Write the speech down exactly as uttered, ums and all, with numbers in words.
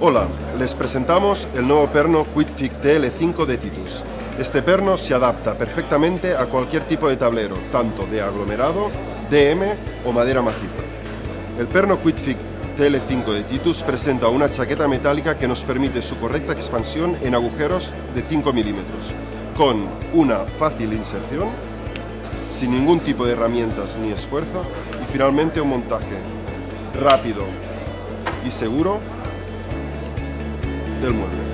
Hola, les presentamos el nuevo perno QuickFit T L cinco de Titus. Este perno se adapta perfectamente a cualquier tipo de tablero, tanto de aglomerado, D M o madera maciza. El perno QuickFit T L cinco de Titus presenta una chaqueta metálica que nos permite su correcta expansión en agujeros de cinco milímetros, con una fácil inserción, sin ningún tipo de herramientas ni esfuerzo, y finalmente un montaje rápido y seguro del mueble.